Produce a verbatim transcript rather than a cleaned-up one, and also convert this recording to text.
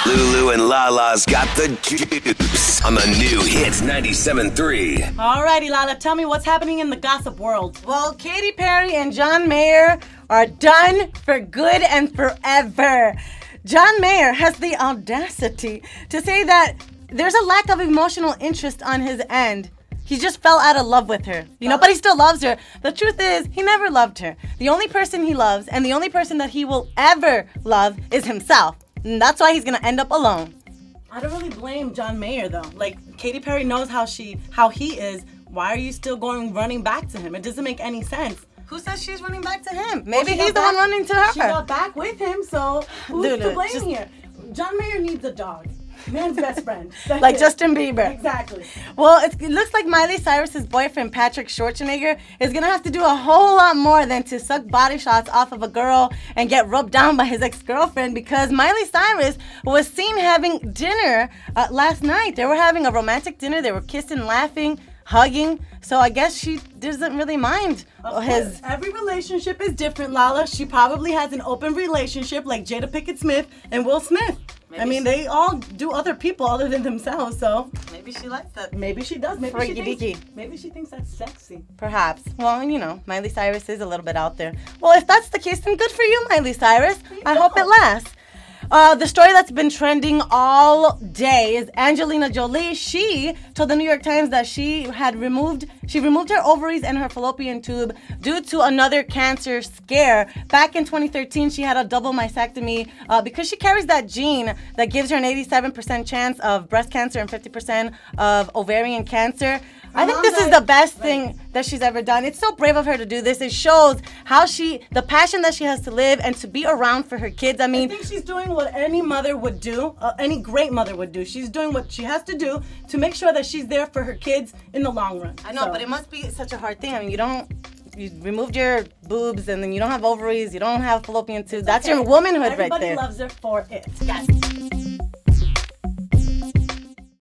Lulu and Lala's got the juice on the new Hits ninety-seven point three. Alrighty, Lala, tell me what's happening in the gossip world. Well, Katy Perry and John Mayer are done for good and forever. John Mayer has the audacity to say that there's a lack of emotional interest on his end. He just fell out of love with her, you know, but he still loves her. The truth is, he never loved her. The only person he loves and the only person that he will ever love is himself. And that's why he's gonna end up alone. I don't really blame John Mayer though. Like, Katy Perry knows how she, how he is. Why are you still going running back to him? It doesn't make any sense. Who says she's running back to him? Maybe well, he's the back, one running to her. She got back with him, so who's Dude, to blame just, here? John Mayer needs a dog. Man's best friend. That's like it. Justin Bieber. Exactly. Well, it looks like Miley Cyrus's boyfriend, Patrick Schwarzenegger, is going to have to do a whole lot more than to suck body shots off of a girl and get rubbed down by his ex-girlfriend, because Miley Cyrus was seen having dinner uh, last night. They were having a romantic dinner. They were kissing, laughing, hugging. So I guess she doesn't really mind of his... Course. Every relationship is different, Lala. She probably has an open relationship like Jada Pinkett Smith and Will Smith. Maybe I mean, she... they all do other people other than themselves, so... Maybe she likes that. Maybe she does. Maybe Freaky she thinks, maybe she thinks that's sexy. Perhaps. Well, you know, Miley Cyrus is a little bit out there. Well, if that's the case, then good for you, Miley Cyrus. I know. hope it lasts. Uh, the story that's been trending all day is Angelina Jolie. She told the New York Times that she had removed, she removed her ovaries and her fallopian tube due to another cancer scare. Back in twenty thirteen, she had a double mastectomy uh, because she carries that gene that gives her an eighty-seven percent chance of breast cancer and fifty percent of ovarian cancer. I think this is the best thing that she's ever done. It's so brave of her to do this. It shows how she, the passion that she has to live and to be around for her kids. I mean, I think she's doing what any mother would do, uh, any great mother would do. She's doing what she has to do to make sure that she's there for her kids in the long run. I know, so. But it must be such a hard thing. I mean, you don't, you removed your boobs and then you don't have ovaries, you don't have fallopian tube. That's okay. Your womanhood Everybody right there. Everybody loves her for it. Yes.